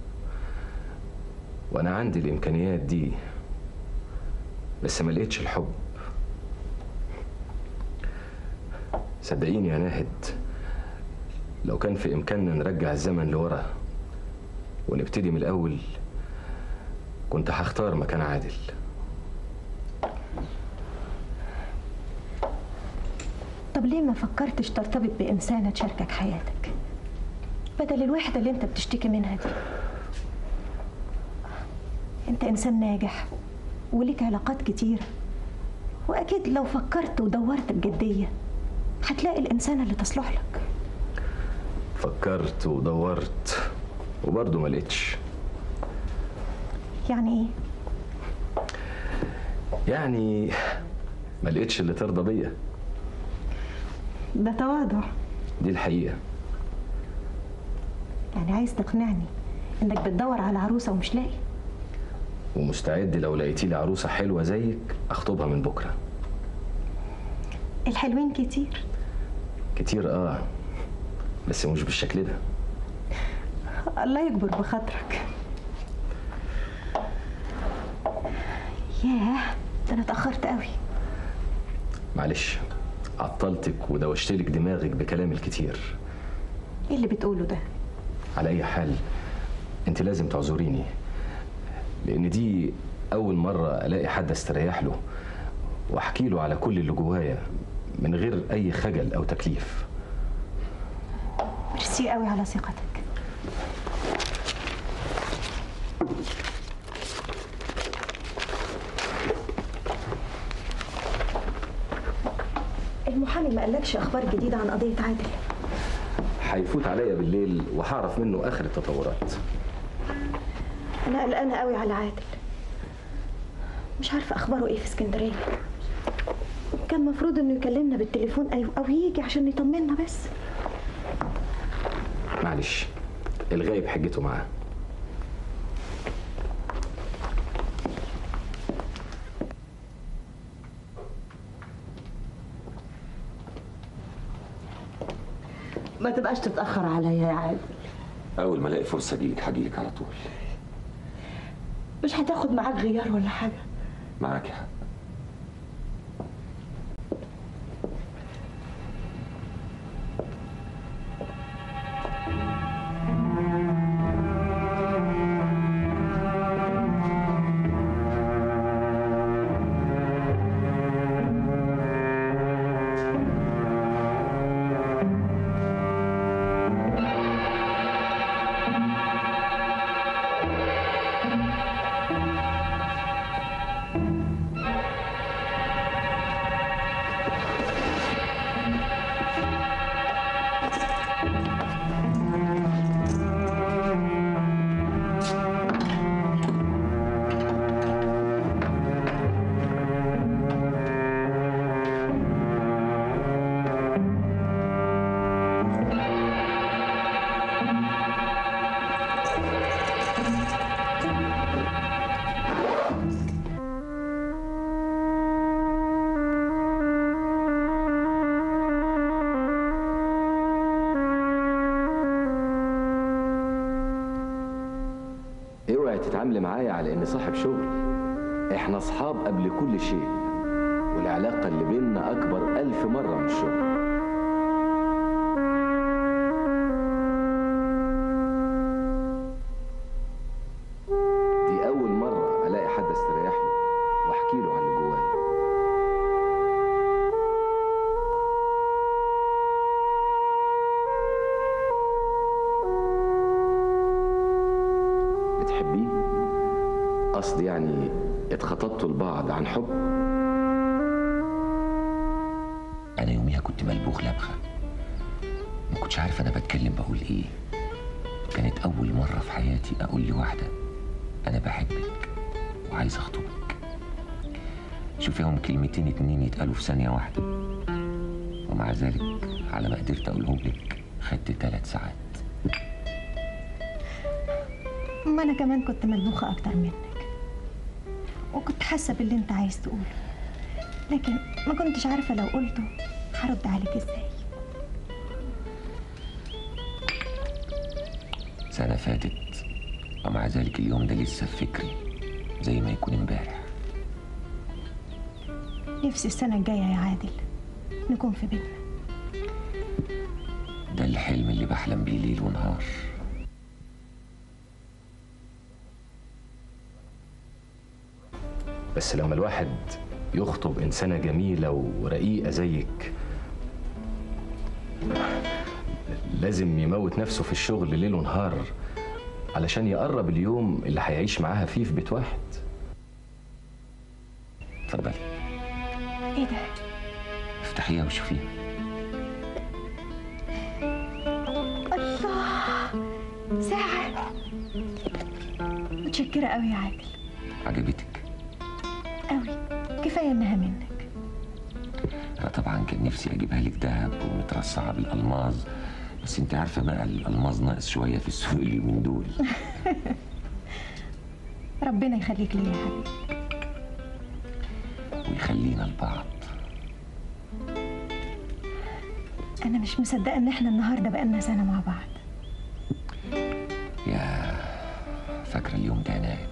وأنا عندي الإمكانيات دي بس ما لقيتش الحب. صدقيني يا ناهد، لو كان في إمكاننا نرجع الزمن لورا ونبتدي من الأول كنت هختار مكان عادل. طب ليه ما فكرتش ترتبط بإنسانة تشاركك حياتك بدل الوحدة اللي انت بتشتكي منها دي؟ انت إنسان ناجح وليك علاقات كتيرة، وأكيد لو فكرت ودورت بجدية هتلاقي الإنسانة اللي تصلح لك. فكرت ودورت وبرضه ما لقيتش. يعني ايه؟ يعني ما لقيتش اللي ترضى بيا. ده تواضع. دي الحقيقة. يعني عايز تقنعني انك بتدور على عروسة ومش لاقي؟ ومستعد لو لقيتي لي عروسة حلوة زيك اخطبها من بكرة. الحلوين كتير. كتير بس مش بالشكل ده. الله يكبر بخاطرك. ياه، ده انا اتأخرت قوي. معلش عطلتك ودوشتلك دماغك بكلام الكتير. ايه اللي بتقوله ده؟ على اي حال انت لازم تعذريني، لان دي اول مرة الاقي حد استريح له واحكي له على كل اللي جوايا من غير اي خجل او تكليف. ميرسي قوي على ثقتك. المحامي ما قالكش اخبار جديده عن قضيه عادل؟ هيفوت عليا بالليل وهعرف منه اخر التطورات. انا قلقانه قوي على عادل، مش عارفه اخباره ايه في اسكندريه. كان مفروض انه يكلمنا بالتليفون او يجي عشان يطمنا بس. معلش الغايب حجته معاه. ما تبقاش تتأخر عليا يا عادل. أول ما ألاقي فرصة أجيلك هجيلك على طول. مش هتاخد معاك غيار ولا حاجة؟ معاكي حق. تتعاملي معايا على اني صاحب شغل. احنا اصحاب قبل كل شيء، والعلاقة اللي بيننا اكبر 1000 مرة من الشغل. دي اول مرة الاقي حد استريح له واحكي له عن اللي جوايا. بتحبيه؟ قصدي يعني اتخطبتوا لبعض عن حب؟ انا يوميها كنت ملبوخ لبخه، ما كنتش عارف انا بتكلم بقول ايه. كانت اول مره في حياتي اقول لواحده انا بحبك وعايز اخطبك. شوف يوم كلمتين اتنين يتقالوا في ثانيه واحده، ومع ذلك على ما قدرت اقولهم لك خدت 3 ساعات. ما انا كمان كنت ملبوخه اكتر منك، وكنت حاسه باللي انت عايز تقوله، لكن ما كنتش عارفه لو قلته هرد عليك ازاي. سنة فاتت ومع ذلك اليوم ده لسه في فكري زي ما يكون امبارح. نفسي السنه الجايه يا عادل نكون في بيتنا. ده الحلم اللي بحلم بيه ليل ونهار. بس لما الواحد يخطب إنسانة جميلة ورقيقة زيك لازم يموت نفسه في الشغل ليل ونهار علشان يقرب اليوم اللي هيعيش معاها فيه في بيت واحد. اتفضلي. ايه ده؟ افتحيها وشوفيها. الله، ساعة. متشكرة قوي يا عادل. عجبتك؟ قوي، كفاية انها منك. انا طبعا كان نفسي اجيبها لك دهب ومترصعة بالالماظ، بس انت عارفة بقى الالماظ ناقص شوية في السوق اليومين دول. ربنا يخليك لي يا حبيبي. ويخلينا لبعض. انا مش مصدقة ان احنا النهاردة بقالنا سنة مع بعض. يا فاكرة اليوم ده يا ناهد؟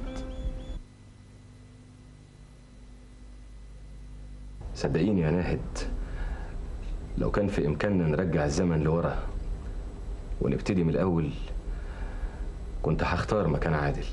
صدقيني يا ناهد، لو كان في إمكاننا نرجع الزمن لورا ونبتدي من الأول كنت هختار مكان عادل.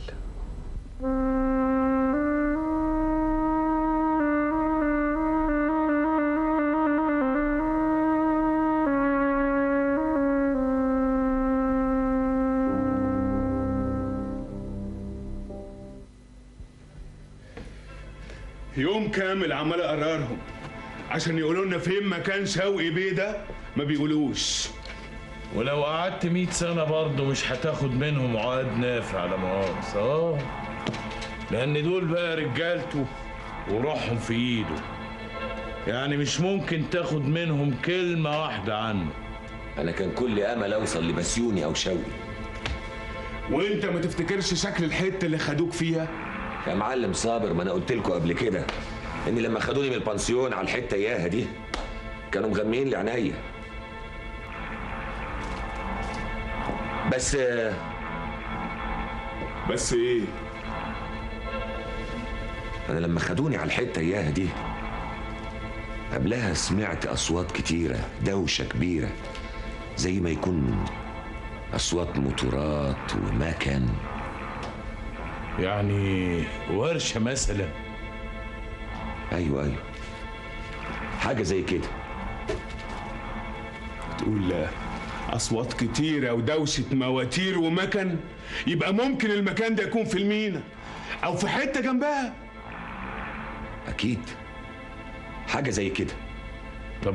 يوم كامل عمال اقررهم عشان يقولوا لنا فين مكان شوقي بيه ده، ما بيقولوش. ولو قعدت 100 سنة برضه مش هتاخد منهم عقد نافع على مؤاخذة. لأن دول بقى رجالته وروحهم في إيده، يعني مش ممكن تاخد منهم كلمة واحدة عنه. أنا كان كل أمل أوصل لبسيوني أو شوقي. وأنت ما تفتكرش شكل الحتة اللي خدوك فيها؟ يا معلم صابر، ما أنا قلت لكم قبل كده إن لما خدوني من البنسيون على الحتة إياها دي كانوا مغميين لي عينيا. بس ايه؟ انا لما خدوني على الحته اياها دي قبلها سمعت اصوات كتيره، دوشه كبيره زي ما يكون اصوات موتورات ومكن. يعني ورشه مثلا؟ ايوه حاجه زي كده. تقول أصوات كتيرة ودوشة مواتير ومكن، يبقى ممكن المكان ده يكون في المينا أو في حتة جنبها. أكيد حاجة زي كده. طب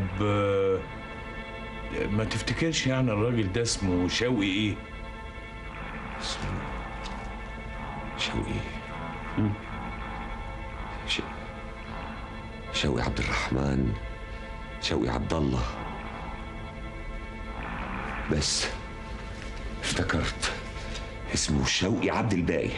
ما تفتكرش يعني الراجل ده اسمه شوقي إيه؟ اسمه شوقي شوقي عبد الرحمن، شوقي عبد الله. بس افتكرت اسمه شوقي عبد الباقي.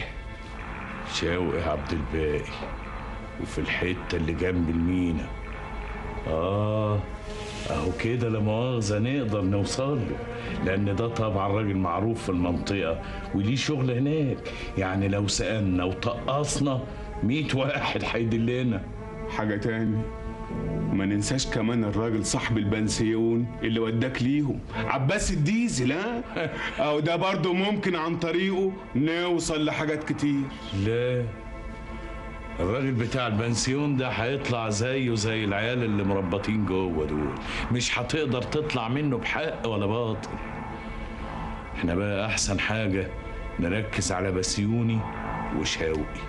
شوقي عبد الباقي، وفي الحتة اللي جنب المينا. اهو كده لا مؤاخذة نقدر نوصل له، لأن ده طبعا راجل معروف في المنطقة وليه شغل هناك. يعني لو سألنا وطقصنا 100 واحد هيدلنا. حاجة تاني، ما ننساش كمان الراجل صاحب البنسيون اللي وداك ليهم، عباس الديزل. او ده برضه ممكن عن طريقه نوصل لحاجات كتير. لا، الراجل بتاع البنسيون ده هيطلع زيه زي العيال اللي مربطين جوه دول، مش هتقدر تطلع منه بحق ولا باطل. احنا بقى احسن حاجة نركز على بسيوني وشوقي.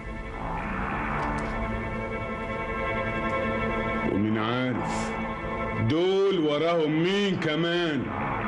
ومين عارف دول وراهم مين كمان.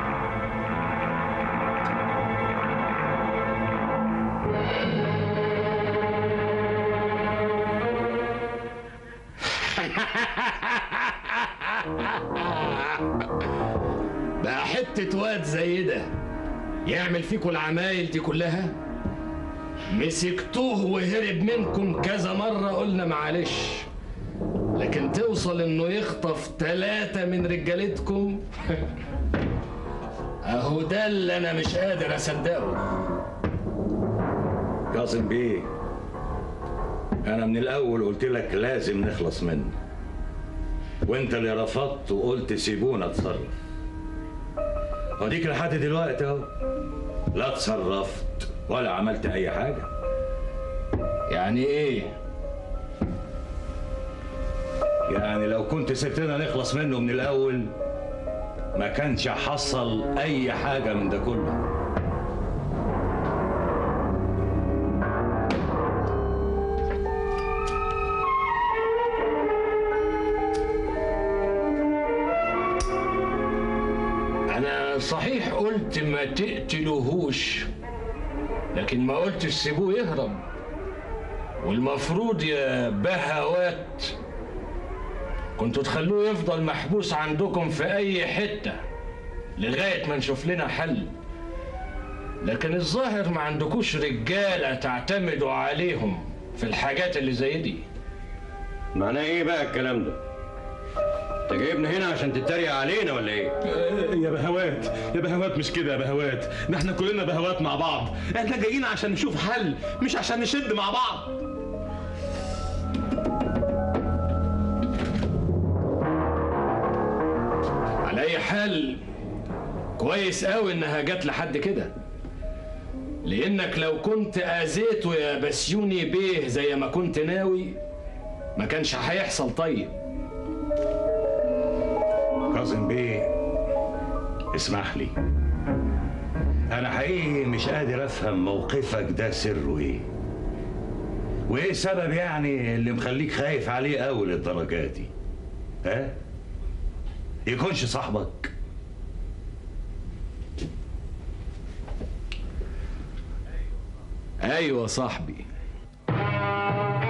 بقى حتة واد زي ده يعمل فيكوا العمايل دي كلها؟ مسكتوه وهرب منكم كذا مرة، قلنا معلش، لكن توصل انه يخطف 3 من رجالتكم؟ اهو ده اللي انا مش قادر اصدقه. كاظم بيه، انا من الاول قلت لك لازم نخلص منه، وانت اللي رفضت وقلت سيبونا اتصرف. وديك لحد دلوقتي اهو لا اتصرفت ولا عملت اي حاجه. يعني ايه؟ يعني لو كنت سبتنا نخلص منه من الاول ما كانش حصل اي حاجه من ده كله. انا صحيح قلت ما تقتلوهوش، لكن ما قلتش سيبوه يهرب. والمفروض يا بهوات كنتوا تخلوه يفضل محبوس عندكم في اي حتة لغاية ما نشوف لنا حل. لكن الظاهر ما عندكوش رجالة تعتمدوا عليهم في الحاجات اللي زي دي. معناه ايه بقى الكلام ده؟ انت جايبنا هنا عشان تتريق علينا ولا ايه؟ يا بهوات يا بهوات، مش كده يا بهوات، ده احنا كلنا بهوات مع بعض. احنا جايين عشان نشوف حل، مش عشان نشد مع بعض. على اي حال كويس قوي انها جت لحد كده، لانك لو كنت اذيته يا بسيوني بيه زي ما كنت ناوي ما كانش هيحصل. طيب كاظم بيه، اسمح لي، انا حقيقي مش قادر افهم موقفك ده سره ايه، وايه السبب يعني اللي مخليك خايف عليه قوي للدرجه دي؟ ها؟ يكونش صاحبك؟ ايوه صاحبي.